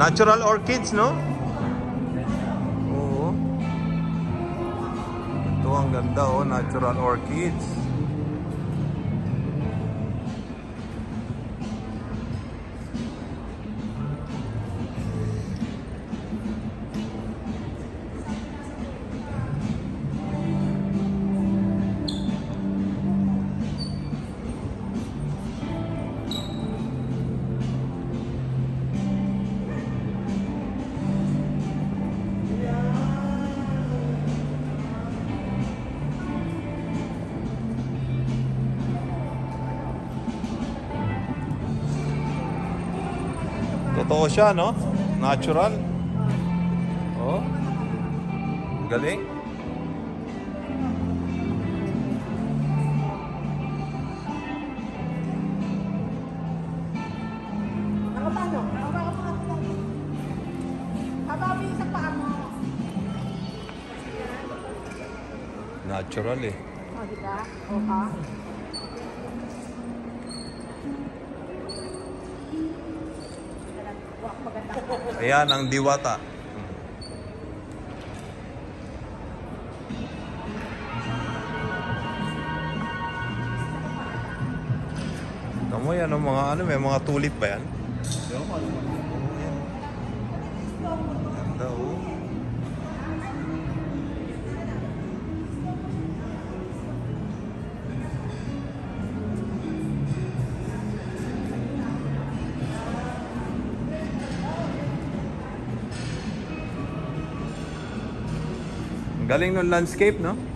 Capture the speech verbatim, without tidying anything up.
Natural orchids, no? Oo. Ito ang ganda, oh. Natural orchids. Totoo siya, no? Natural. Oh. Galing. Ako paano? Ako pa ako pa. Habawi sa paa mo. Natural eh. Oh, di ba? O ka? Ayan ang diwata. Tama yan ang mga ano, may mga tulip ba yan? Ganda, oh. Galing ng landscape, no?